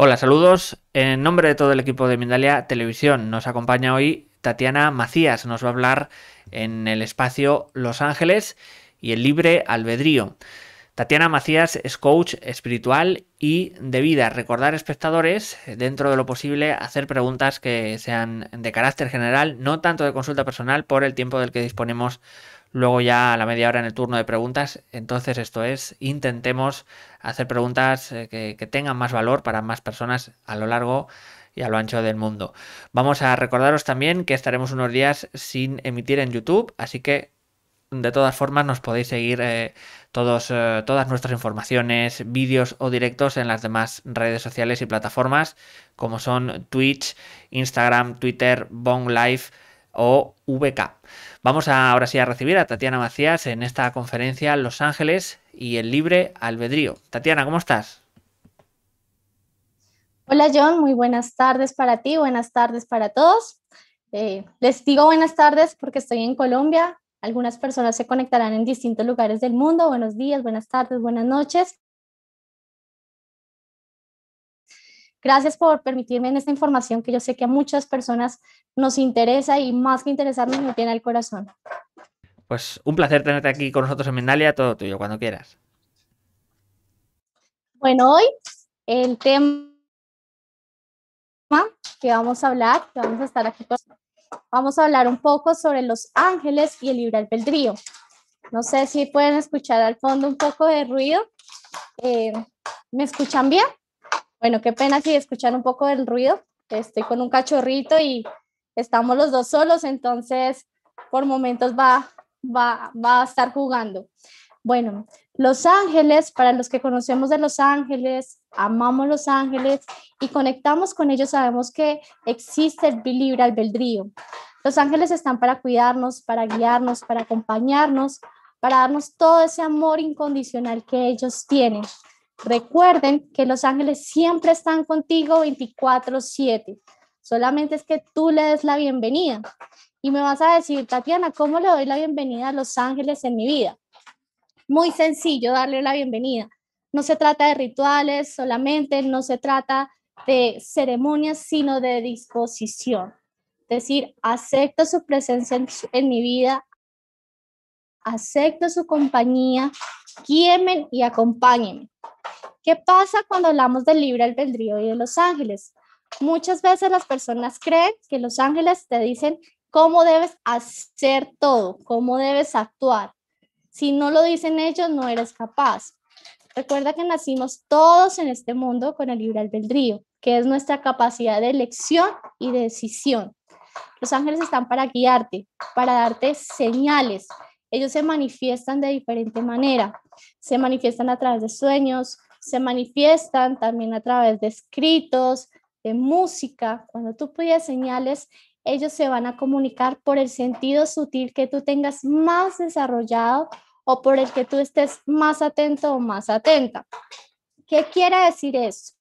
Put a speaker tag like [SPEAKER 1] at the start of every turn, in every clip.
[SPEAKER 1] Hola, saludos. En nombre de todo el equipo de Mindalia Televisión nos acompaña hoy Tatiana Macías. Nos va a hablar en el espacio Los Ángeles y el libre albedrío. Tatiana Macías es coach espiritual y de vida. Recordar espectadores, dentro de lo posible, hacer preguntas que sean de carácter general, no tanto de consulta personal por el tiempo del que disponemos luego ya a la media hora en el turno de preguntas. Entonces esto es, intentemos hacer preguntas que tengan más valor para más personas a lo largo y a lo ancho del mundo. Vamos a recordaros también que estaremos unos días sin emitir en YouTube, así que de todas formas nos podéis seguir todas nuestras informaciones, vídeos o directos en las demás redes sociales y plataformas como son Twitch, Instagram, Twitter, Bong Live o VK. Vamos ahora sí a recibir a Tatiana Macías en esta conferencia Los Ángeles y el libre albedrío. Tatiana, ¿cómo estás?
[SPEAKER 2] Hola John, muy buenas tardes para ti, buenas tardes para todos. Les digo buenas tardes porque estoy en Colombia. Algunas personas se conectarán en distintos lugares del mundo. Buenos días, buenas tardes, buenas noches. Gracias por permitirme en esta información que yo sé que a muchas personas nos interesa y más que interesarnos me tiene al corazón.
[SPEAKER 1] Pues un placer tenerte aquí con nosotros en Mindalia, todo tuyo, cuando quieras.
[SPEAKER 2] Bueno, hoy el tema que vamos a hablar, que vamos a estar aquí, vamos a hablar un poco sobre los ángeles y el libre albedrío. No sé si pueden escuchar al fondo un poco de ruido. Eh, ¿Me escuchan bien? Bueno, qué pena si escuchan un poco del ruido. Estoy con un cachorrito y estamos los dos solos, entonces por momentos va a estar jugando. Bueno, Los Ángeles, para los que conocemos de Los Ángeles, amamos Los Ángeles y conectamos con ellos, sabemos que existe el libre albedrío. Los ángeles están para cuidarnos, para guiarnos, para acompañarnos, para darnos todo ese amor incondicional que ellos tienen. Recuerden que los ángeles siempre están contigo 24/7. Solamente es que tú le des la bienvenida. Y me vas a decir, Tatiana, ¿cómo le doy la bienvenida a los ángeles en mi vida? Muy sencillo darle la bienvenida. No se trata de rituales solamente, no se trata de ceremonias, sino de disposición. Es decir, acepto su presencia en mi vida, acepto su compañía, guíenme y acompáñenme. ¿Qué pasa cuando hablamos del libre albedrío y de los ángeles? Muchas veces las personas creen que los ángeles te dicen cómo debes hacer todo, cómo debes actuar. Si no lo dicen ellos, no eres capaz. Recuerda que nacimos todos en este mundo con el libre albedrío, que es nuestra capacidad de elección y de decisión. Los ángeles están para guiarte, para darte señales. Ellos se manifiestan de diferente manera. Se manifiestan a través de sueños, se manifiestan también a través de escritos, de música. Cuando tú pides señales, ellos se van a comunicar por el sentido sutil que tú tengas más desarrollado o por el que tú estés más atento o más atenta. ¿Qué quiere decir eso?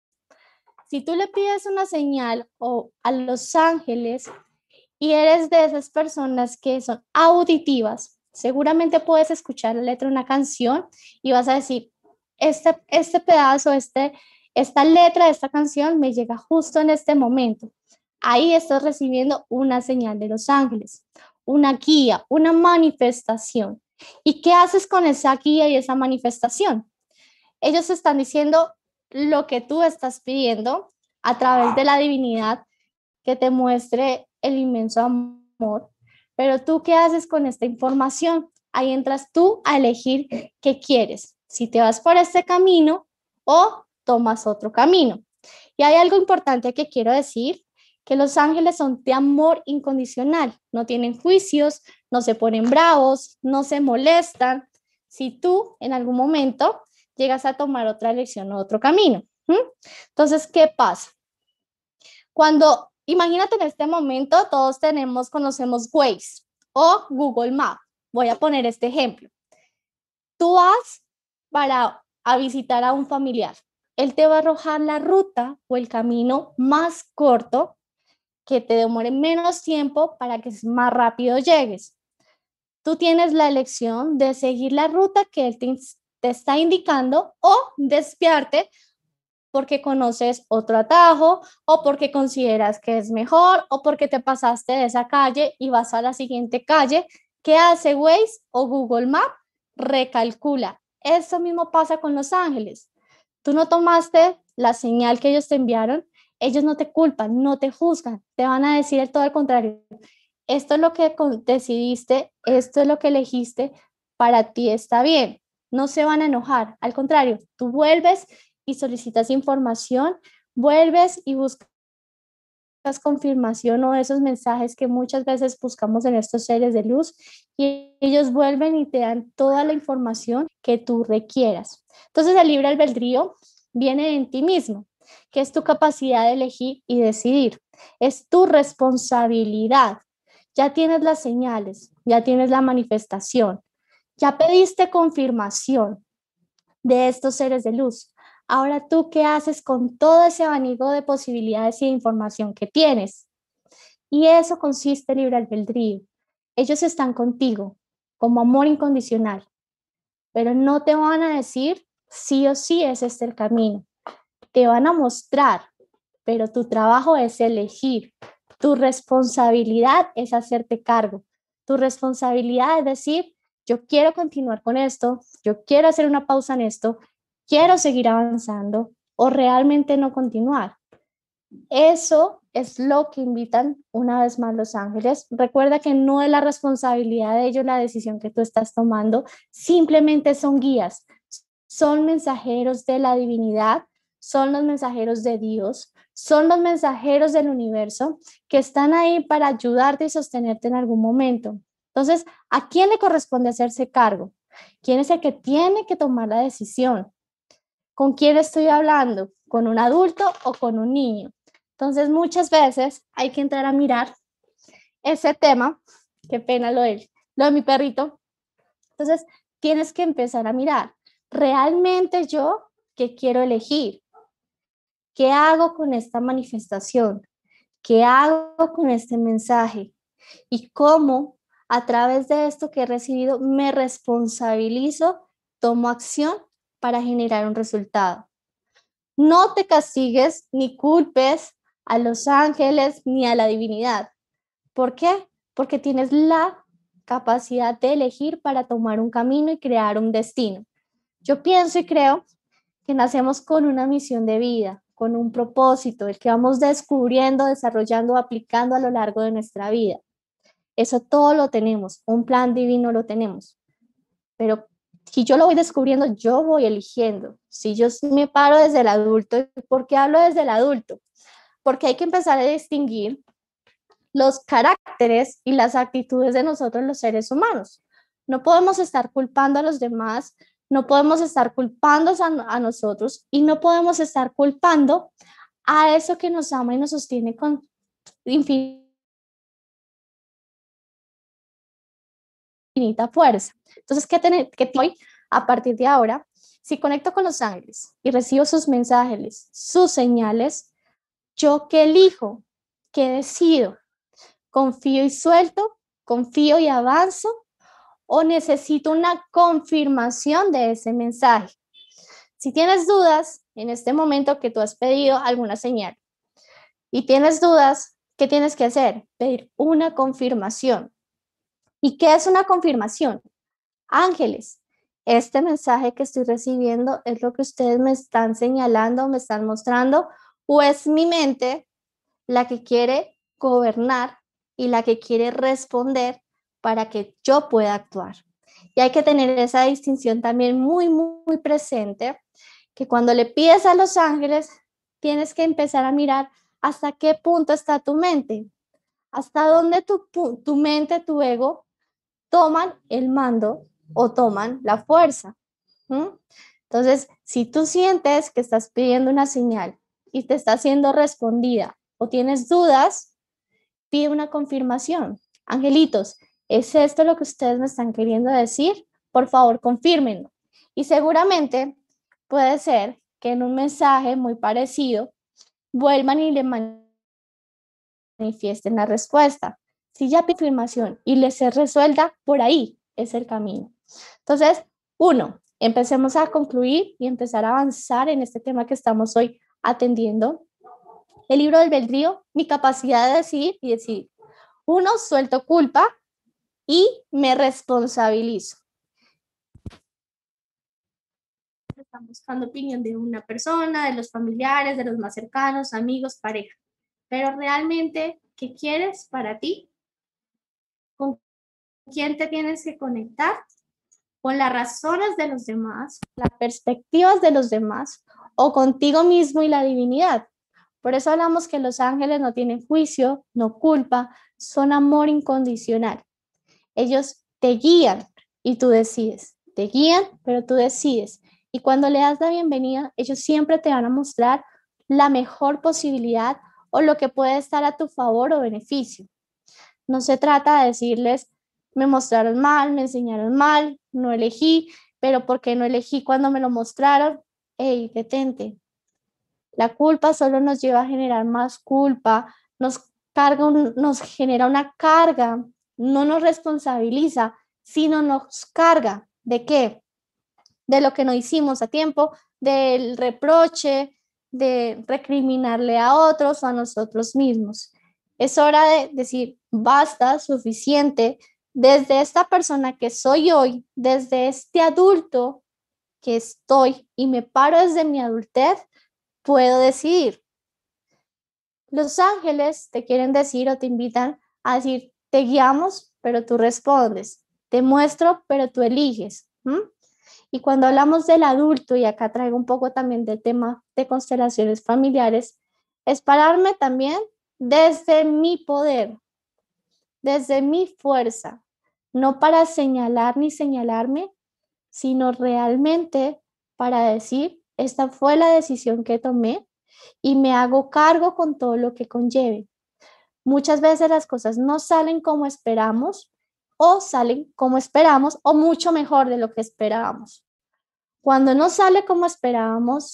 [SPEAKER 2] Si tú le pides una señal o a los ángeles y eres de esas personas que son auditivas, seguramente puedes escuchar la letra de una canción y vas a decir, este pedazo, esta letra de esta canción me llega justo en este momento. Ahí estás recibiendo una señal de los ángeles, una guía, una manifestación. ¿Y qué haces con esa guía y esa manifestación? Ellos están diciendo lo que tú estás pidiendo a través de la divinidad que te muestre el inmenso amor. Pero tú, ¿qué haces con esta información? Ahí entras tú a elegir qué quieres, si te vas por este camino o tomas otro camino. Y hay algo importante que quiero decir, que los ángeles son de amor incondicional, no tienen juicios, no se ponen bravos, no se molestan. Si tú en algún momento llegas a tomar otra elección o otro camino. Entonces, ¿qué pasa? Cuando, imagínate en este momento, todos conocemos Waze o Google Maps. Voy a poner este ejemplo. Tú vas a visitar a un familiar. Él te va a arrojar la ruta o el camino más corto que te demore menos tiempo para que más rápido llegues. Tú tienes la elección de seguir la ruta que él te está indicando o desviarte porque conoces otro atajo o porque consideras que es mejor o porque te pasaste de esa calle y vas a la siguiente calle. ¿Qué hace Waze o Google Maps? Recalcula. Eso mismo pasa con los ángeles. Tú no tomaste la señal que ellos te enviaron, ellos no te culpan, no te juzgan, te van a decir todo al contrario. Esto es lo que decidiste, esto es lo que elegiste, para ti está bien. No se van a enojar, al contrario, tú vuelves y solicitas información, vuelves y buscas confirmación o esos mensajes que muchas veces buscamos en estos seres de luz y ellos vuelven y te dan toda la información que tú requieras. Entonces el libre albedrío viene en ti mismo, que es tu capacidad de elegir y decidir. Es tu responsabilidad. Ya tienes las señales, ya tienes la manifestación, ya pediste confirmación de estos seres de luz. Ahora tú, ¿qué haces con todo ese abanico de posibilidades y de información que tienes? Y eso consiste en libre albedrío. Ellos están contigo como amor incondicional, pero no te van a decir sí o sí es este el camino. Te van a mostrar, pero tu trabajo es elegir. Tu responsabilidad es hacerte cargo. Tu responsabilidad es decir, yo quiero continuar con esto, yo quiero hacer una pausa en esto, quiero seguir avanzando o realmente no continuar. Eso es lo que invitan una vez más los ángeles. Recuerda que no es la responsabilidad de ellos la decisión que tú estás tomando, simplemente son guías, son mensajeros de la divinidad, son los mensajeros de Dios, son los mensajeros del universo que están ahí para ayudarte y sostenerte en algún momento. Entonces, ¿a quién le corresponde hacerse cargo? ¿Quién es el que tiene que tomar la decisión? ¿Con quién estoy hablando? ¿Con un adulto o con un niño? Entonces, muchas veces hay que entrar a mirar ese tema. Qué pena lo de mi perrito. Entonces, tienes que empezar a mirar, ¿realmente yo qué quiero elegir? ¿Qué hago con esta manifestación? ¿Qué hago con este mensaje? ¿Y cómo a través de esto que he recibido me responsabilizo, tomo acción para generar un resultado? No te castigues ni culpes a los ángeles ni a la divinidad. ¿Por qué? Porque tienes la capacidad de elegir para tomar un camino y crear un destino. Yo pienso y creo que nacemos con una misión de vida, con un propósito, el que vamos descubriendo, desarrollando, aplicando a lo largo de nuestra vida. Eso todo lo tenemos, un plan divino lo tenemos, pero si yo lo voy descubriendo, yo voy eligiendo. Si yo me paro desde el adulto, ¿por qué hablo desde el adulto? Porque hay que empezar a distinguir los caracteres y las actitudes de nosotros los seres humanos. No podemos estar culpando a los demás, no podemos estar culpando a nosotros y no podemos estar culpando a eso que nos ama y nos sostiene con infinita fuerza. Entonces, ¿qué hoy, a partir de ahora, si conecto con los ángeles y recibo sus mensajes, sus señales, yo qué elijo, qué decido? ¿Confío y suelto? ¿Confío y avanzo? ¿O necesito una confirmación de ese mensaje? Si tienes dudas en este momento que tú has pedido alguna señal y tienes dudas, ¿qué tienes que hacer? Pedir una confirmación. ¿Y qué es una confirmación? Ángeles, este mensaje que estoy recibiendo es lo que ustedes me están señalando, me están mostrando, o es mi mente la que quiere gobernar y la que quiere responder para que yo pueda actuar. Y hay que tener esa distinción también muy, muy presente, que cuando le pides a los ángeles, tienes que empezar a mirar hasta qué punto está tu mente, hasta dónde tu mente, tu ego, toman el mando o toman la fuerza. ¿Mm? Entonces, si tú sientes que estás pidiendo una señal y te está siendo respondida o tienes dudas, pide una confirmación. Angelitos, ¿es esto lo que ustedes me están queriendo decir? Por favor, confírmenlo. Y seguramente puede ser que en un mensaje muy parecido vuelvan y le manifiesten la respuesta. Si ya pide confirmación y les se resuelta, por ahí es el camino. Entonces, uno, Empecemos a concluir y empezar a avanzar en este tema que estamos hoy atendiendo. El libro del albedrío, mi capacidad de decidir y decidir. Uno, suelto culpa y me responsabilizo. Están buscando opinión de una persona, de los familiares, de los más cercanos, amigos, pareja. Pero realmente, ¿qué quieres para ti? ¿Con quién te tienes que conectar? ¿Con las razones de los demás, las perspectivas de los demás o contigo mismo y la divinidad? Por eso hablamos que los ángeles no tienen juicio, no culpa, son amor incondicional. Ellos te guían y tú decides. Te guían, pero tú decides. Y cuando le das la bienvenida, ellos siempre te van a mostrar la mejor posibilidad o lo que puede estar a tu favor o beneficio. No se trata de decirles, me mostraron mal, me enseñaron mal, no elegí, pero ¿por qué no elegí cuando me lo mostraron? Ey, detente. La culpa solo nos lleva a generar más culpa, nos genera una carga, no nos responsabiliza, sino nos carga. ¿De qué? De lo que no hicimos a tiempo, del reproche, de recriminarle a otros o a nosotros mismos. Es hora de decir, basta, suficiente, desde esta persona que soy hoy, desde este adulto que estoy y me paro desde mi adultez, puedo decidir. Los ángeles te quieren decir o te invitan a decir, te guiamos, pero tú respondes, te muestro, pero tú eliges. Y cuando hablamos del adulto, y acá traigo un poco también del tema de constelaciones familiares, es pararme también desde mi poder, desde mi fuerza, no para señalar ni señalarme, sino realmente para decir, esta fue la decisión que tomé y me hago cargo con todo lo que conlleve. Muchas veces las cosas no salen como esperamos o salen como esperamos o mucho mejor de lo que esperábamos. Cuando no sale como esperábamos,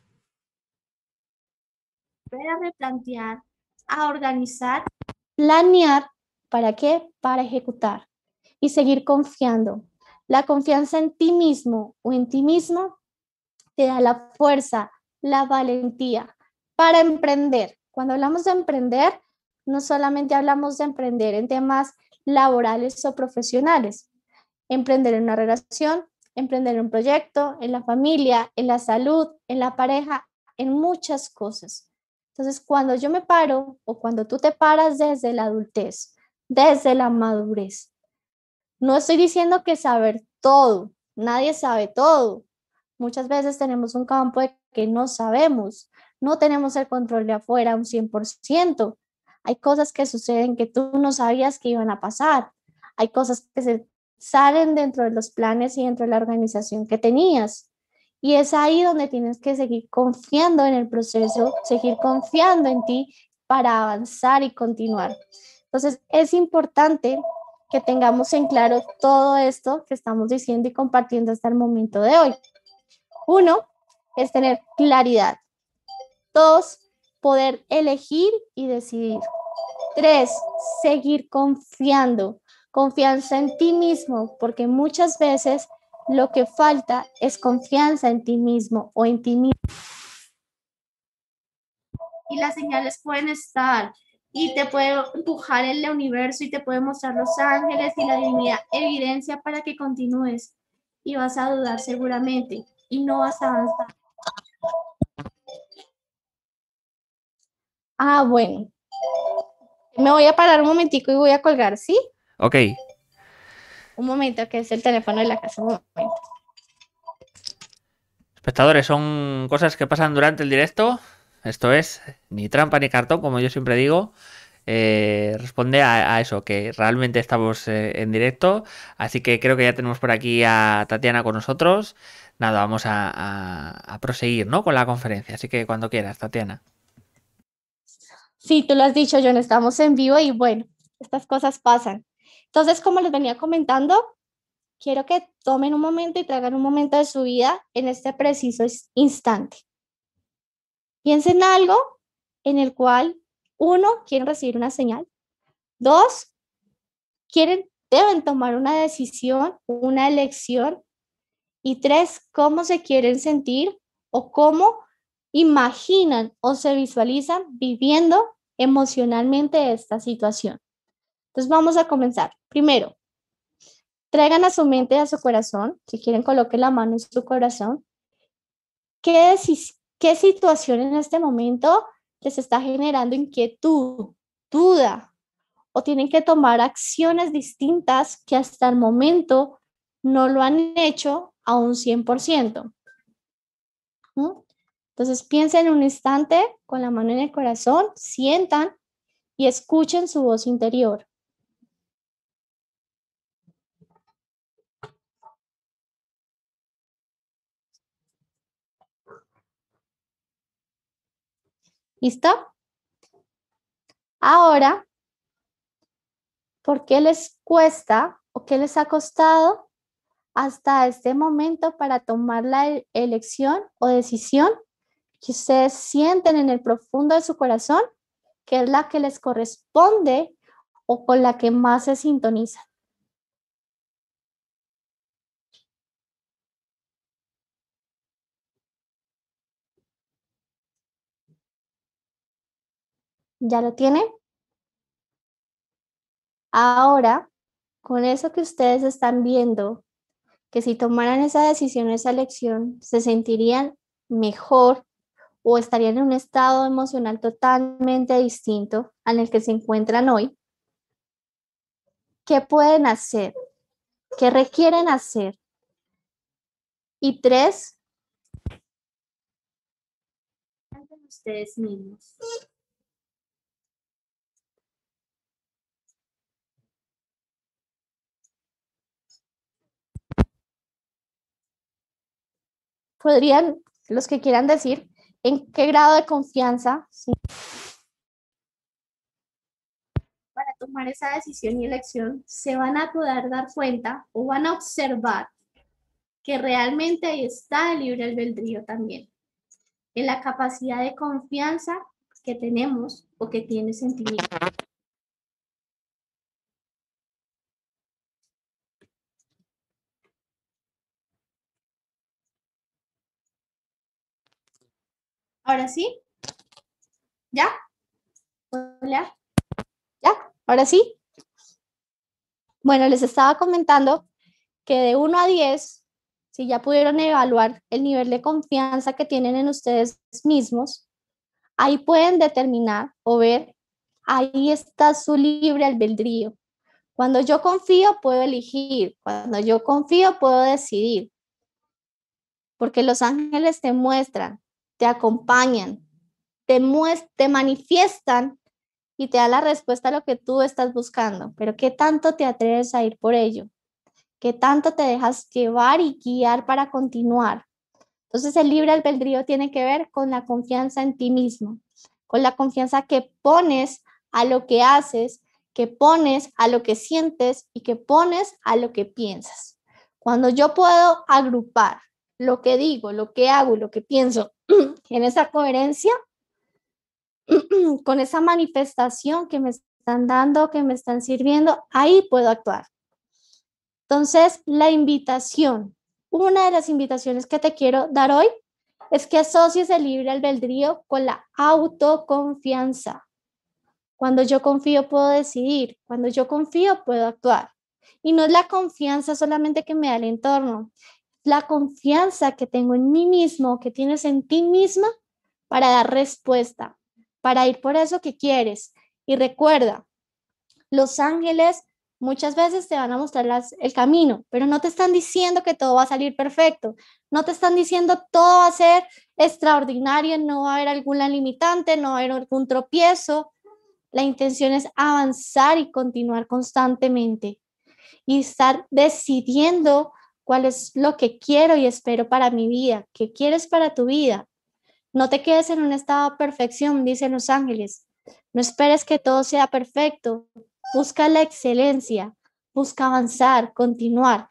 [SPEAKER 2] a replantear, a organizar, planear, ¿para qué? Para ejecutar y seguir confiando. La confianza en ti mismo o en ti mismo te da la fuerza, la valentía para emprender. Cuando hablamos de emprender, no solamente hablamos de emprender en temas laborales o profesionales, emprender en una relación, emprender en un proyecto, en la familia, en la salud, en la pareja, en muchas cosas. Entonces, cuando yo me paro o cuando tú te paras desde la adultez, desde la madurez, no estoy diciendo que saber todo, nadie sabe todo. Muchas veces tenemos un campo de que no sabemos, no tenemos el control de afuera un 100%. Hay cosas que suceden que tú no sabías que iban a pasar. Hay cosas que se salen dentro de los planes y dentro de la organización que tenías. Y es ahí donde tienes que seguir confiando en el proceso, seguir confiando en ti para avanzar y continuar. Entonces, es importante que tengamos en claro todo esto que estamos diciendo y compartiendo hasta el momento de hoy. Uno, es tener claridad. Dos, poder elegir y decidir. Tres, seguir confiando. Confianza en ti mismo, porque muchas veces lo que falta es confianza en ti mismo o en ti mismo. Y las señales pueden estar y te puede empujar el universo y te puede mostrar los ángeles y la divinidad, evidencia para que continúes y vas a dudar seguramente y no vas a avanzar. Ah, bueno. Me voy a parar un momentico y voy a colgar, ¿sí?
[SPEAKER 1] Ok.
[SPEAKER 2] Un momento, que es el teléfono de la casa. Un momento.
[SPEAKER 1] Espectadores, son cosas que pasan durante el directo. Esto es ni trampa ni cartón, como yo siempre digo. Responde a eso, que realmente estamos en directo. Así que creo que ya tenemos por aquí a Tatiana con nosotros. Nada, vamos a proseguir, ¿no? Con la conferencia. Así que cuando quieras, Tatiana.
[SPEAKER 2] Sí, tú lo has dicho, John, estamos en vivo y bueno, estas cosas pasan. Entonces, como les venía comentando, quiero que tomen un momento y traigan un momento de su vida en este preciso instante. Piensen en algo en el cual, uno, quieren recibir una señal. Dos, deben tomar una decisión, una elección. Y 3, cómo se quieren sentir o cómo imaginan o se visualizan viviendo emocionalmente esta situación. Entonces vamos a comenzar. Primero, traigan a su mente y a su corazón, si quieren coloquen la mano en su corazón, qué situación en este momento les está generando inquietud, duda, o tienen que tomar acciones distintas que hasta el momento no lo han hecho a un 100%. Entonces piensen un instante con la mano en el corazón, sientan y escuchen su voz interior. ¿Listo? Ahora, ¿por qué les cuesta o qué les ha costado hasta este momento para tomar la elección o decisión que ustedes sienten en el profundo de su corazón, que es la que les corresponde o con la que más se sintonizan? ¿Ya lo tienen? Ahora, con eso que ustedes están viendo, que si tomaran esa decisión, esa elección, se sentirían mejor o estarían en un estado emocional totalmente distinto al el que se encuentran hoy. ¿Qué pueden hacer? ¿Qué requieren hacer? Y 3, ustedes mismos. Podrían, los que quieran decir, en qué grado de confianza, ¿sí?, para tomar esa decisión y elección se van a poder dar cuenta o van a observar que realmente ahí está el libre albedrío también, en la capacidad de confianza que tenemos o que tienes en ti mismo. Ahora sí, ¿ya? Hola, ¿ya? Ahora sí. Bueno, les estaba comentando que de 1 a 10, si ya pudieron evaluar el nivel de confianza que tienen en ustedes mismos, ahí pueden determinar o ver, ahí está su libre albedrío. Cuando yo confío, puedo elegir. Cuando yo confío, puedo decidir. Porque los ángeles te muestran, te acompañan, te manifiestan y te dan la respuesta a lo que tú estás buscando. Pero ¿qué tanto te atreves a ir por ello? ¿Qué tanto te dejas llevar y guiar para continuar? Entonces el libre albedrío tiene que ver con la confianza en ti mismo, con la confianza que pones a lo que haces, que pones a lo que sientes y que pones a lo que piensas. Cuando yo puedo agrupar lo que digo, lo que hago, lo que pienso en esa coherencia, con esa manifestación que me están dando, que me están sirviendo, ahí puedo actuar. Entonces, la invitación, una de las invitaciones que te quiero dar hoy es que asocies el libre albedrío con la autoconfianza. Cuando yo confío puedo decidir, cuando yo confío puedo actuar. Y no es la confianza solamente que me da el entorno, la confianza que tengo en mí mismo, que tienes en ti misma para dar respuesta, para ir por eso que quieres. Y recuerda, los ángeles muchas veces te van a mostrar el camino, pero no te están diciendo que todo va a salir perfecto, no te están diciendo todo va a ser extraordinario, no va a haber alguna limitante, no va a haber algún tropiezo. La intención es avanzar y continuar constantemente y estar decidiendo cuál es lo que quiero y espero para mi vida, qué quieres para tu vida. No te quedes en un estado de perfección, dicen los ángeles. No esperes que todo sea perfecto. Busca la excelencia, busca avanzar, continuar.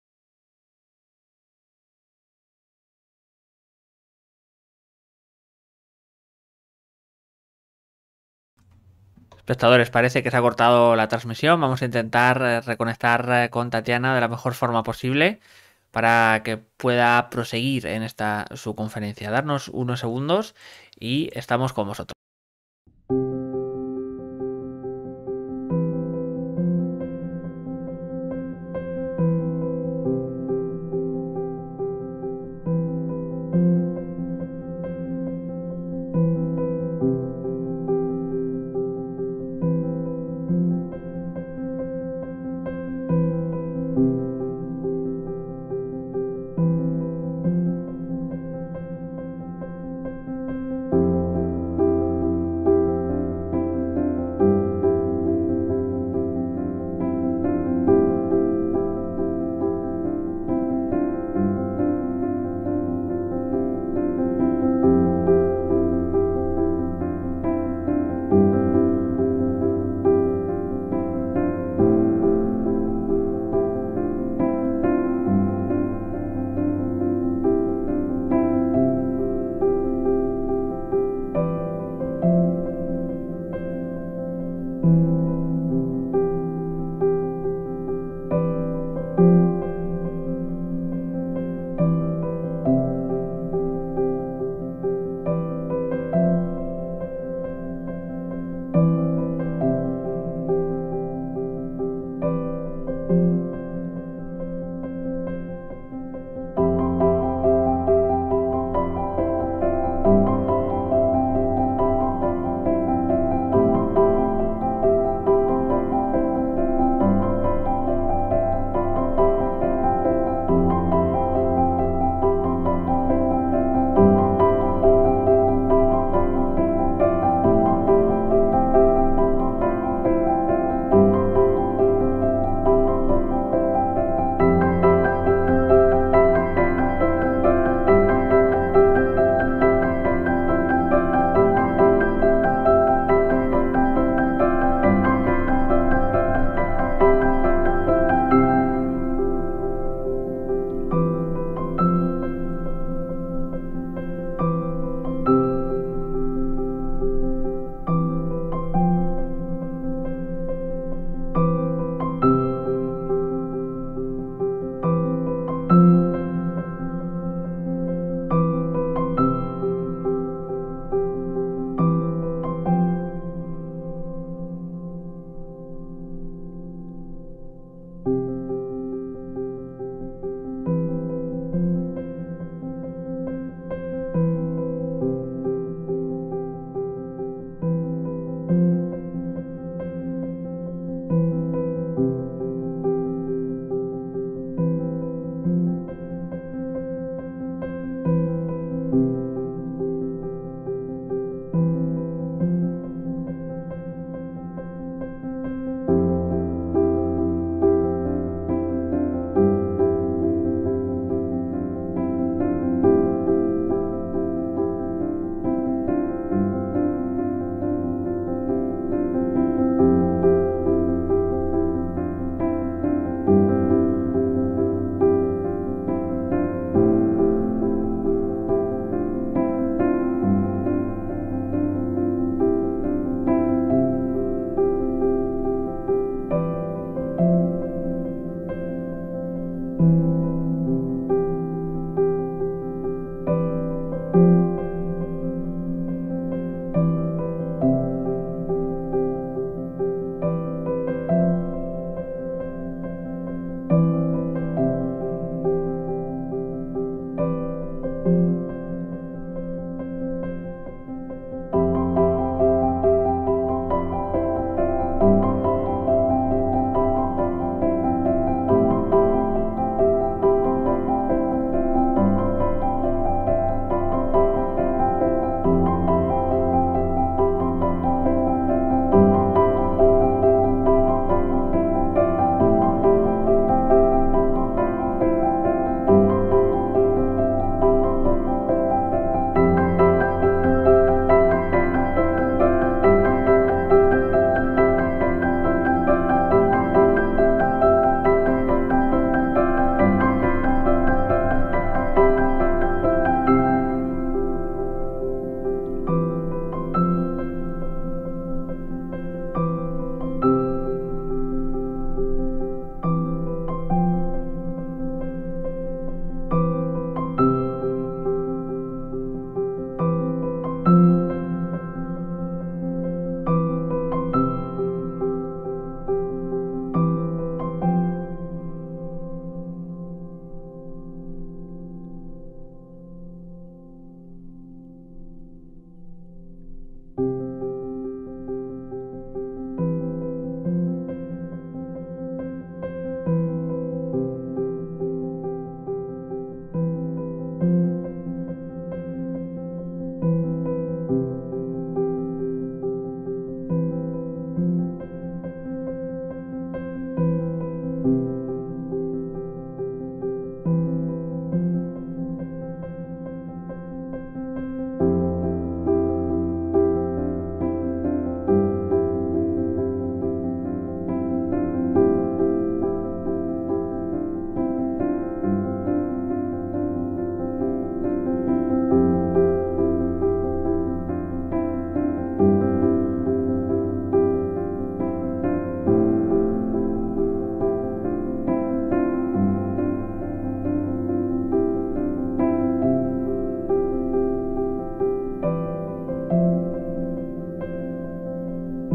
[SPEAKER 1] Espectadores, parece que se ha cortado la transmisión. Vamos a intentar reconectar con Tatiana de la mejor forma posible. para que pueda proseguir en esta su conferencia. Darnos unos segundos y estamos con vosotros.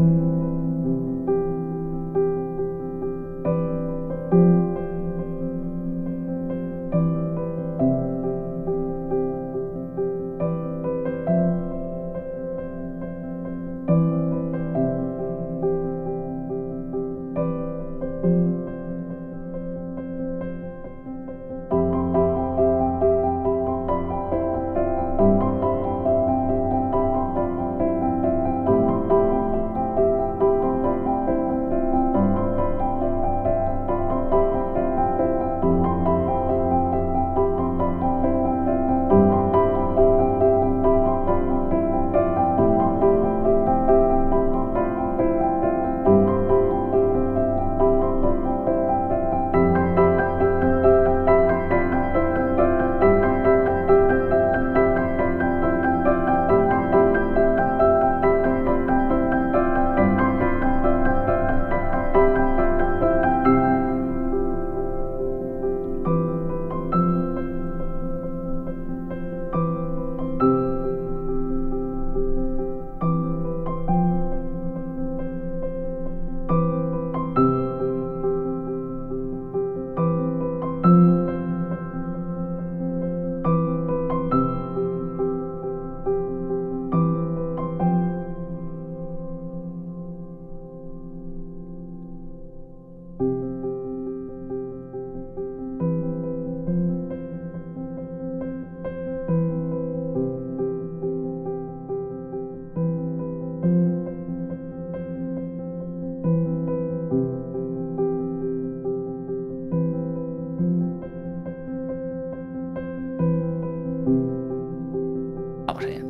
[SPEAKER 1] Vamos allá.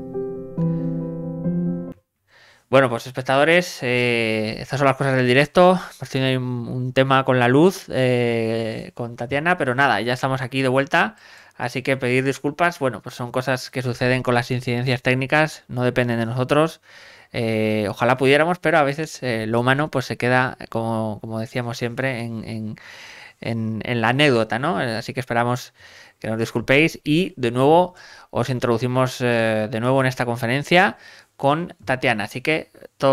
[SPEAKER 1] Bueno, pues espectadores, estas son las cosas del directo. Hemos tenido ahí un tema con la luz, con Tatiana, pero nada, ya estamos aquí de vuelta. Así que pedir disculpas, bueno, pues son cosas que suceden con las incidencias técnicas, no dependen de nosotros. Ojalá pudiéramos, pero a veces lo humano pues se queda, como decíamos siempre, en la anécdota, ¿no? Así que esperamos que nos disculpéis y de nuevo os introducimos de nuevo en esta conferencia con Tatiana, así que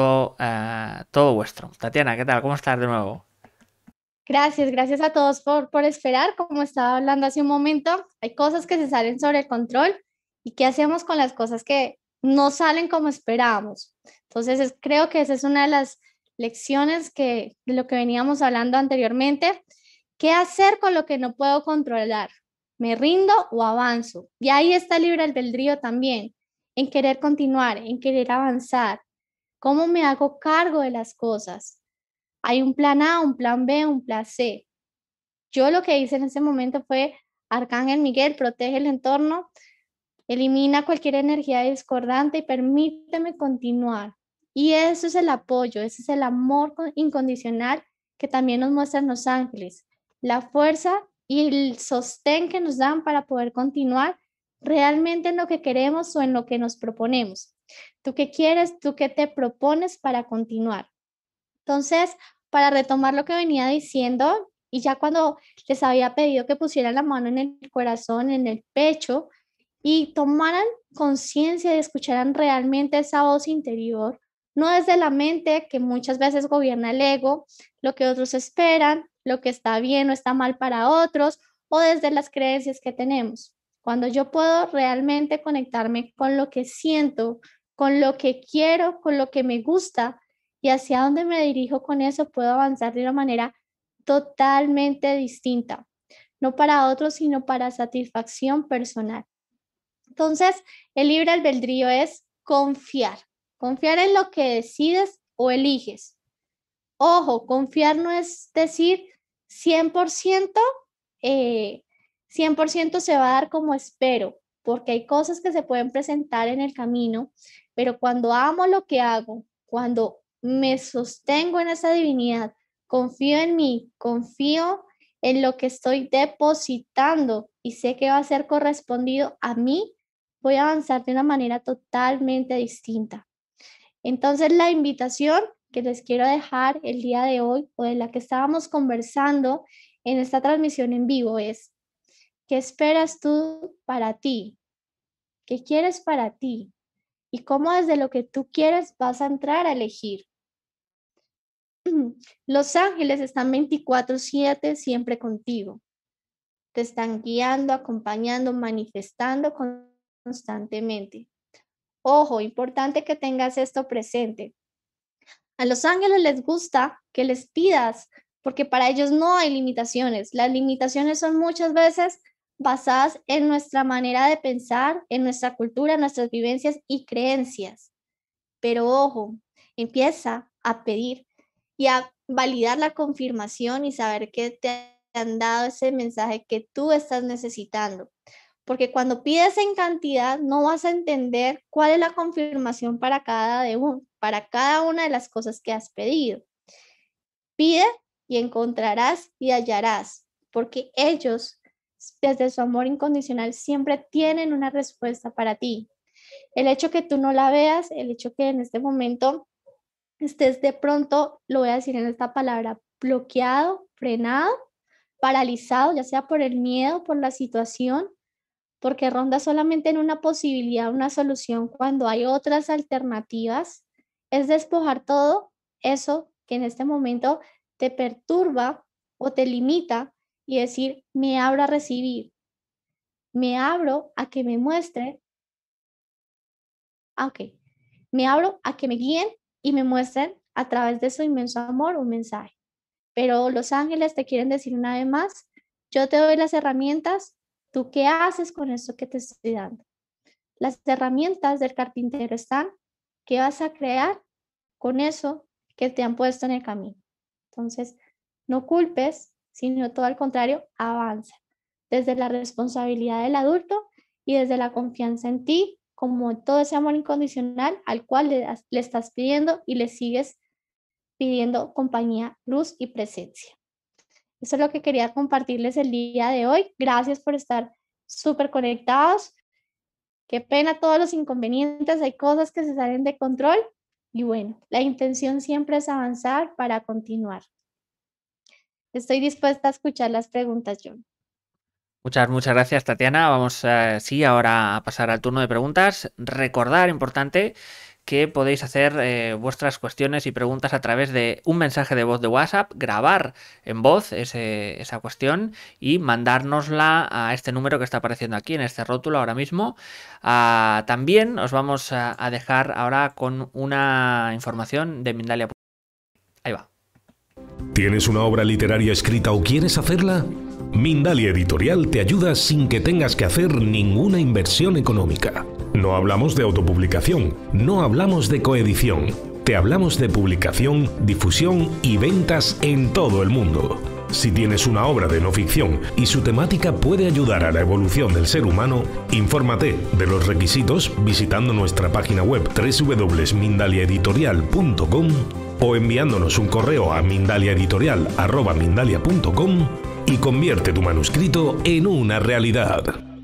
[SPEAKER 1] todo vuestro. Tatiana, ¿qué tal? ¿Cómo estás de nuevo?
[SPEAKER 2] Gracias a todos por esperar. Como estaba hablando hace un momento, hay cosas que se salen sobre el control y qué hacemos con las cosas que no salen como esperábamos. Entonces, creo que esa es una de las lecciones de lo que veníamos hablando anteriormente. ¿Qué hacer con lo que no puedo controlar? ¿Me rindo o avanzo? Y ahí está el libre albedrío también, en querer continuar, en querer avanzar. ¿Cómo me hago cargo de las cosas? Hay un plan A, un plan B, un plan C. Yo lo que hice en ese momento fue, Arcángel Miguel, protege el entorno, elimina cualquier energía discordante y permíteme continuar. Y eso es el apoyo, ese es el amor incondicional que también nos muestran los ángeles, la fuerza y el sostén que nos dan para poder continuar realmente en lo que queremos o en lo que nos proponemos. ¿Tú qué quieres? ¿Tú qué te propones para continuar? Entonces, para retomar lo que venía diciendo, y ya cuando les había pedido que pusieran la mano en el corazón, en el pecho, y tomaran conciencia y escucharan realmente esa voz interior, no desde la mente que muchas veces gobierna el ego, lo que otros esperan, lo que está bien o está mal para otros, o desde las creencias que tenemos. Cuando yo puedo realmente conectarme con lo que siento, con lo que quiero, con lo que me gusta, y hacia dónde me dirijo con eso, puedo avanzar de una manera totalmente distinta, no para otros, sino para satisfacción personal. Entonces, el libre albedrío es confiar en lo que decides o eliges. Ojo, confiar no es decir 100%, 100% se va a dar como espero, porque hay cosas que se pueden presentar en el camino, pero cuando amo lo que hago, cuando me sostengo en esa divinidad, confío en mí, confío en lo que estoy depositando y sé que va a ser correspondido a mí, voy a avanzar de una manera totalmente distinta. Entonces, la invitación que les quiero dejar el día de hoy o de la que estábamos conversando en esta transmisión en vivo es, ¿qué esperas tú para ti? ¿Qué quieres para ti? Y cómo desde lo que tú quieres vas a entrar a elegir. Los ángeles están 24/7 siempre contigo. Te están guiando, acompañando, manifestando constantemente. Ojo, importante que tengas esto presente. A los ángeles les gusta que les pidas, porque para ellos no hay limitaciones. Las limitaciones son muchas veces basadas en nuestra manera de pensar, en nuestra cultura, en nuestras vivencias y creencias. Pero ojo, empieza a pedir y a validar la confirmación y saber que te han dado ese mensaje que tú estás necesitando. Porque cuando pides en cantidad, no vas a entender cuál es la confirmación para para cada una de las cosas que has pedido. Pide y encontrarás y hallarás, porque ellos, desde su amor incondicional, siempre tienen una respuesta para ti. El hecho que tú no la veas, el hecho que en este momento estés de pronto, lo voy a decir en esta palabra, bloqueado, frenado, paralizado, ya sea por el miedo, por la situación, porque ronda solamente en una posibilidad, una solución, cuando hay otras alternativas, es despojar todo eso que en este momento te perturba o te limita y decir, me abro a recibir, me abro a que me muestre, ok, me abro a que me guíen y me muestren a través de su inmenso amor un mensaje. Pero los ángeles te quieren decir una vez más, yo te doy las herramientas, ¿tú qué haces con esto que te estoy dando? Las herramientas del carpintero están, ¿qué vas a crear con eso que te han puesto en el camino? Entonces, no culpes, sino todo al contrario, avanza desde la responsabilidad del adulto y desde la confianza en ti, como todo ese amor incondicional al cual le estás pidiendo y le sigues pidiendo compañía, luz y presencia. Eso es lo que quería compartirles el día de hoy. Gracias por estar súper conectados. Qué pena todos los inconvenientes, hay cosas que se salen de control y bueno, la intención siempre es avanzar para continuar. Estoy dispuesta a escuchar las preguntas, John.
[SPEAKER 1] Muchas gracias, Tatiana. Vamos, sí, ahora a pasar al turno de preguntas. Recordar, importante, que podéis hacer vuestras cuestiones y preguntas a través de un mensaje de voz de WhatsApp, grabar en voz esa cuestión y mandárnosla a este número que está apareciendo aquí en este rótulo ahora mismo. También os vamos a dejar ahora con una información de Mindalia. Ahí va.
[SPEAKER 3] ¿Tienes una obra literaria escrita o quieres hacerla? Mindalia Editorial te ayuda sin que tengas que hacer ninguna inversión económica. No hablamos de autopublicación, no hablamos de coedición. Te hablamos de publicación, difusión y ventas en todo el mundo. Si tienes una obra de no ficción y su temática puede ayudar a la evolución del ser humano, infórmate de los requisitos visitando nuestra página web www.mindaliaeditorial.com o enviándonos un correo a mindaliaeditorial@mindalia.com y convierte tu manuscrito en una realidad.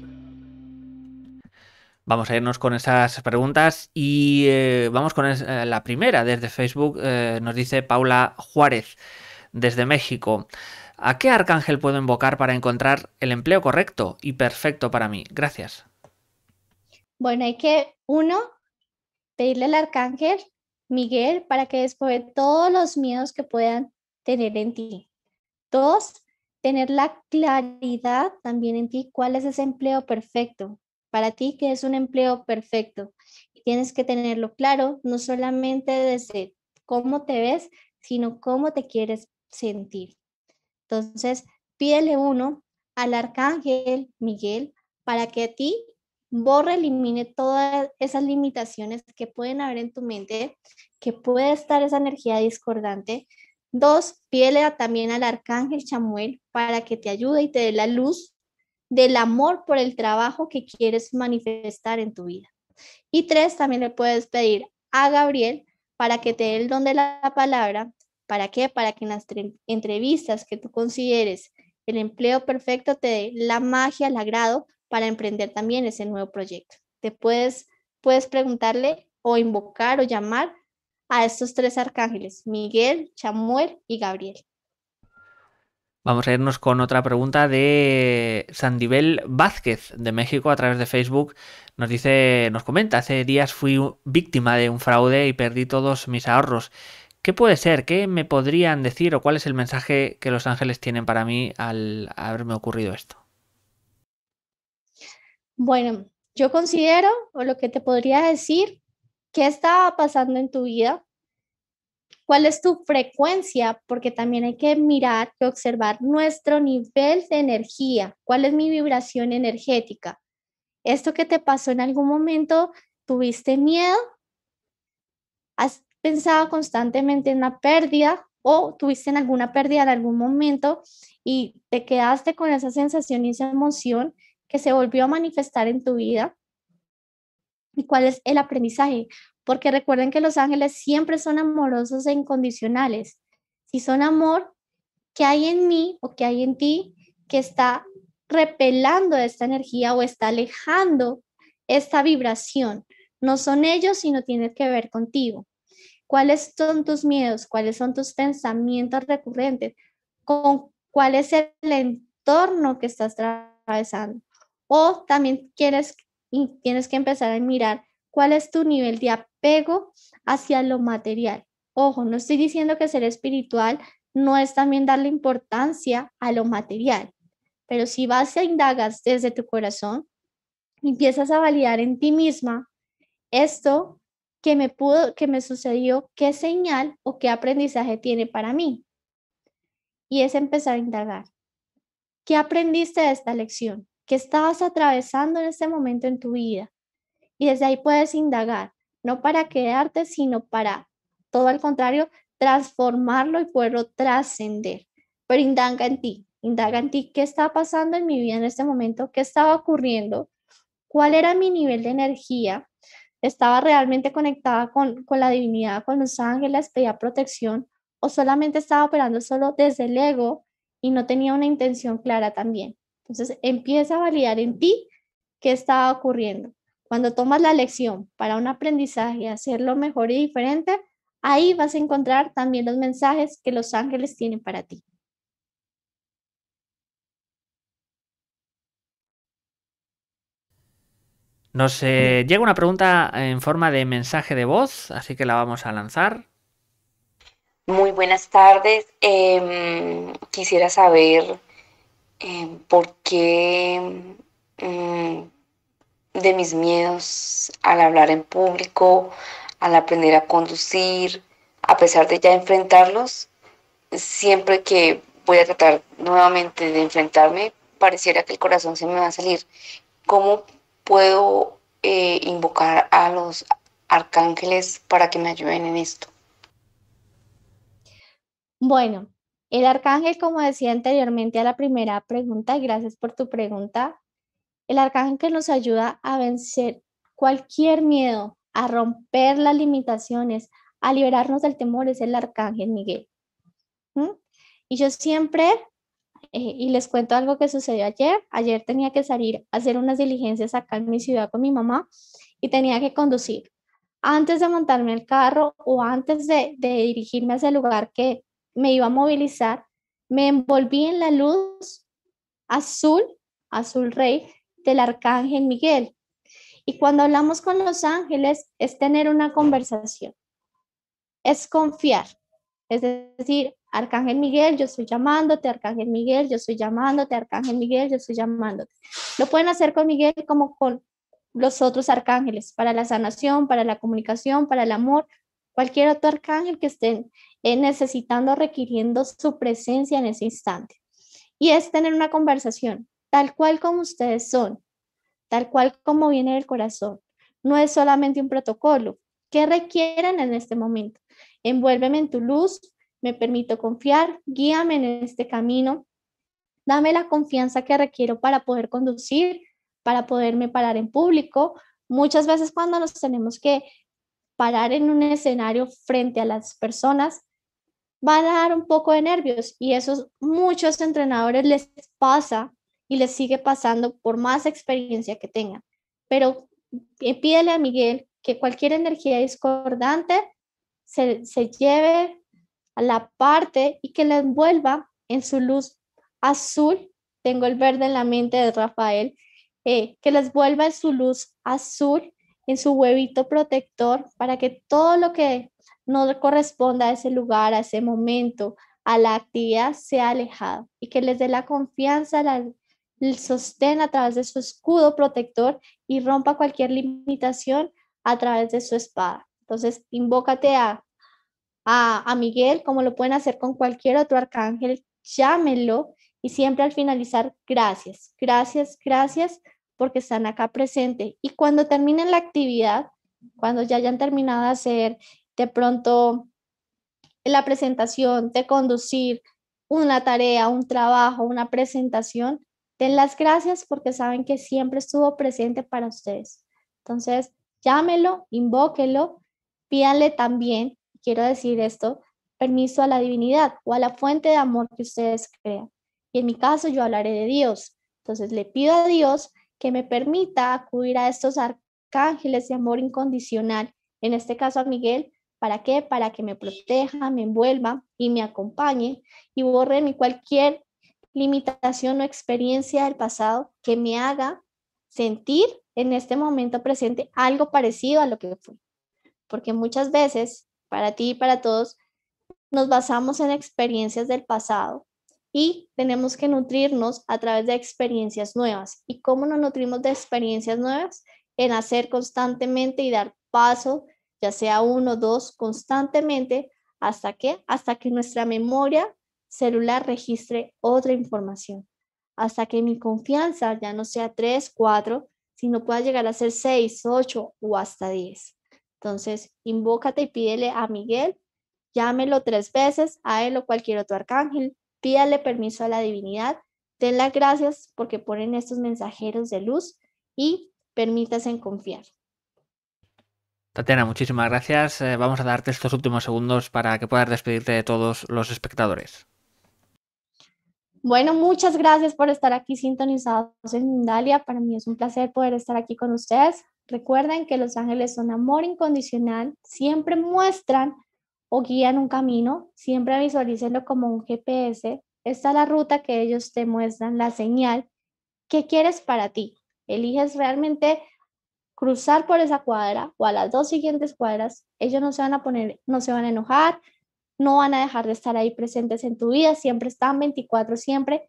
[SPEAKER 1] Vamos a irnos con esas preguntas y vamos con la primera. Desde Facebook nos dice Paula Juárez, desde México. ¿A qué arcángel puedo invocar para encontrar el empleo correcto y perfecto para mí? Gracias.
[SPEAKER 2] Bueno, hay que, uno, pedirle al arcángel Miguel para que despoje todos los miedos que puedan tener en ti. Dos, tener la claridad también en ti, cuál es ese empleo perfecto. Para ti, ¿qué es un empleo perfecto? Y tienes que tenerlo claro, no solamente desde cómo te ves, sino cómo te quieres sentir. Entonces, pídele uno al arcángel Miguel para que a ti borre, elimine todas esas limitaciones que pueden haber en tu mente, que puede estar esa energía discordante. Dos, pídele también al arcángel Chamuel para que te ayude y te dé la luz del amor por el trabajo que quieres manifestar en tu vida. Y tres, también le puedes pedir a Gabriel para que te dé el don de la palabra. ¿Para qué? Para que en las entrevistas que tú consideres el empleo perfecto te dé la magia, el agrado para emprender también ese nuevo proyecto. Te puedes preguntarle o invocar o llamar a estos tres arcángeles, Miguel, Chamuel y Gabriel.
[SPEAKER 1] Vamos a irnos con otra pregunta de Sandibel Vázquez de México a través de Facebook. Nos comenta, hace días fui víctima de un fraude y perdí todos mis ahorros. ¿Qué puede ser? ¿Qué me podrían decir o cuál es el mensaje que los ángeles tienen para mí al haberme ocurrido esto?
[SPEAKER 2] Bueno, yo considero, o lo que te podría decir, qué estaba pasando en tu vida, cuál es tu frecuencia, porque también hay que mirar y observar nuestro nivel de energía, cuál es mi vibración energética. Esto que te pasó en algún momento, ¿tuviste miedo? ¿Has pensado constantemente en una pérdida o tuviste en alguna pérdida en algún momento y te quedaste con esa sensación y esa emoción que se volvió a manifestar en tu vida? ¿Y cuál es el aprendizaje? Porque recuerden que los ángeles siempre son amorosos e incondicionales. Si son amor, ¿qué hay en mí o qué hay en ti que está repelando esta energía o está alejando esta vibración? No son ellos, sino tiene que ver contigo. ¿Cuáles son tus miedos? ¿Cuáles son tus pensamientos recurrentes? ¿Cuál es el entorno que estás atravesando? O también tienes que empezar a mirar cuál es tu nivel de apego hacia lo material. Ojo, no estoy diciendo que ser espiritual no es también darle importancia a lo material, pero si vas a indagas desde tu corazón, empiezas a validar en ti misma esto que me sucedió, qué señal o qué aprendizaje tiene para mí. Y es empezar a indagar. ¿Qué aprendiste de esta lección? ¿Qué estabas atravesando en este momento en tu vida? Y desde ahí puedes indagar, no para quedarte, sino para, todo al contrario, transformarlo y poderlo trascender. Pero indaga en ti, ¿qué está pasando en mi vida en este momento? ¿Qué estaba ocurriendo? ¿Cuál era mi nivel de energía? ¿Estaba realmente conectada con la divinidad, con los ángeles, pedía protección o solamente estaba operando solo desde el ego y no tenía una intención clara también? Entonces empieza a validar en ti qué estaba ocurriendo. Cuando tomas la lección para un aprendizaje y hacerlo mejor y diferente, ahí vas a encontrar también los mensajes que los ángeles tienen para ti.
[SPEAKER 1] Nos llega una pregunta en forma de mensaje de voz, así que la vamos a lanzar.
[SPEAKER 4] Muy buenas tardes. Quisiera saber por qué de mis miedos al hablar en público, al aprender a conducir, a pesar de ya enfrentarlos, siempre que voy a tratar nuevamente de enfrentarme, pareciera que el corazón se me va a salir. ¿Cómo puedo invocar a los arcángeles para que me ayuden en esto?
[SPEAKER 2] Bueno, el arcángel, como decía anteriormente a la primera pregunta, y gracias por tu pregunta, el arcángel nos ayuda a vencer cualquier miedo, a romper las limitaciones, a liberarnos del temor, es el arcángel Miguel. ¿Mm? Y yo siempre, y les cuento algo que sucedió ayer tenía que salir a hacer unas diligencias acá en mi ciudad con mi mamá y tenía que conducir. Antes de montarme al carro o antes de dirigirme hacia el lugar que me iba a movilizar, me envolví en la luz azul, azul rey del arcángel Miguel. Y cuando hablamos con los ángeles es tener una conversación, es confiar. Es decir, Arcángel Miguel, yo estoy llamándote, Arcángel Miguel, yo estoy llamándote, Arcángel Miguel, yo estoy llamándote. Lo pueden hacer con Miguel como con los otros arcángeles, para la sanación, para la comunicación, para el amor, cualquier otro arcángel que estén necesitando, requiriendo su presencia en ese instante. Y es tener una conversación, tal cual como ustedes son, tal cual como viene del corazón. No es solamente un protocolo. ¿Qué requieren en este momento? Envuélveme en tu luz, me permito confiar, guíame en este camino, dame la confianza que requiero para poder conducir, para poderme parar en público. Muchas veces cuando nos tenemos que parar en un escenario frente a las personas, van a dar un poco de nervios y eso muchos entrenadores les pasa y les sigue pasando por más experiencia que tengan. Pero pídele a Miguel que cualquier energía discordante se lleve a la parte y que la envuelva en su luz azul. Tengo el verde en la mente de Rafael, que les vuelva en su luz azul, en su huevito protector, para que todo lo que no corresponda a ese lugar, a ese momento, a la actividad, sea alejado y que les dé la confianza, el sostén a través de su escudo protector y rompa cualquier limitación a través de su espada. Entonces, invócate a Miguel, como lo pueden hacer con cualquier otro arcángel, llámenlo y siempre al finalizar, gracias, gracias, gracias, porque están acá presentes. Y cuando terminen la actividad, cuando ya hayan terminado de hacer de pronto la presentación, de conducir una tarea, un trabajo, una presentación, den las gracias porque saben que siempre estuvo presente para ustedes. Entonces, llámelo, invóquelo, pídanle también, quiero decir esto, permiso a la divinidad o a la fuente de amor que ustedes crean. Y en mi caso yo hablaré de Dios. Entonces le pido a Dios que me permita acudir a estos arcángeles de amor incondicional, en este caso a Miguel. ¿Para qué? Para que me proteja, me envuelva y me acompañe y borre mi cualquier limitación o experiencia del pasado que me haga sentir en este momento presente algo parecido a lo que fui. Porque muchas veces, para ti y para todos, nos basamos en experiencias del pasado y tenemos que nutrirnos a través de experiencias nuevas. ¿Y cómo nos nutrimos de experiencias nuevas? En hacer constantemente y dar paso, ya sea uno, dos, constantemente, hasta que nuestra memoria celular registre otra información, hasta que mi confianza ya no sea 3, 4, sino pueda llegar a ser 6, 8 o hasta 10. Entonces, invócate y pídele a Miguel, llámelo 3 veces, a él o cualquier otro arcángel, pídale permiso a la divinidad, den las gracias porque ponen estos mensajeros de luz y permítase en confiar.
[SPEAKER 1] Tatiana, muchísimas gracias. Vamos a darte estos últimos segundos para que puedas despedirte de todos los espectadores.
[SPEAKER 2] Bueno, muchas gracias por estar aquí sintonizados en Mindalia. Para mí es un placer poder estar aquí con ustedes. Recuerden que los ángeles son amor incondicional, siempre muestran o guían un camino, siempre visualícenlo como un GPS. Esta es la ruta que ellos te muestran, la señal. ¿Qué quieres para ti? Eliges realmente cruzar por esa cuadra o a las 2 siguientes cuadras, ellos no se van a enojar, no van a dejar de estar ahí presentes en tu vida, siempre están 24, siempre,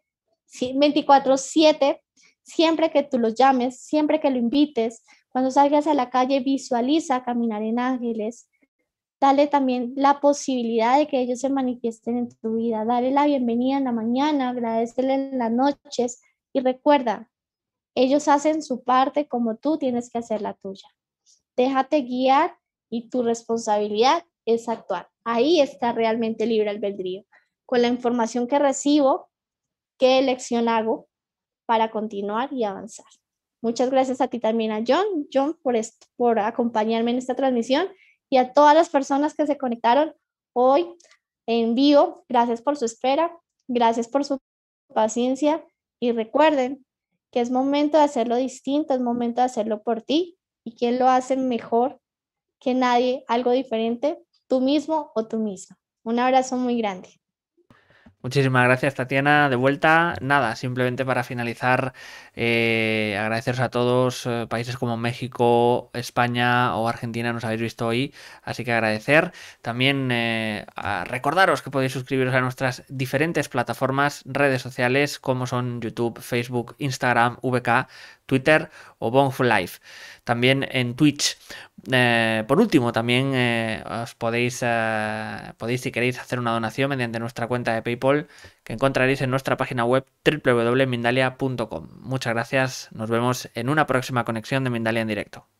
[SPEAKER 2] 24/7, siempre que tú los llames, siempre que lo invites, cuando salgas a la calle, visualiza caminar en ángeles, dale también la posibilidad de que ellos se manifiesten en tu vida, dale la bienvenida en la mañana, agradecele en las noches y recuerda, ellos hacen su parte como tú tienes que hacer la tuya. Déjate guiar y tu responsabilidad es actuar. Ahí está realmente libre albedrío. Con la información que recibo, ¿qué elección hago para continuar y avanzar? Muchas gracias a ti también, a John por acompañarme en esta transmisión y a todas las personas que se conectaron hoy en vivo. Gracias por su espera, gracias por su paciencia y recuerden que es momento de hacerlo distinto, es momento de hacerlo por ti. ¿Y quién lo hace mejor que nadie, algo diferente? Tú mismo o tú misma. Un abrazo muy grande.
[SPEAKER 1] Muchísimas gracias, Tatiana. De vuelta, nada, simplemente para finalizar, agradeceros a todos, países como México, España o Argentina nos habéis visto hoy, así que agradecer. También recordaros que podéis suscribiros a nuestras diferentes plataformas, redes sociales, como son YouTube, Facebook, Instagram, VK, Twitter o Bonful Life. También en Twitch. Por último, también os podéis, si queréis, hacer una donación mediante nuestra cuenta de PayPal que encontraréis en nuestra página web www.mindalia.com. Muchas gracias, nos vemos en una próxima conexión de Mindalia en directo.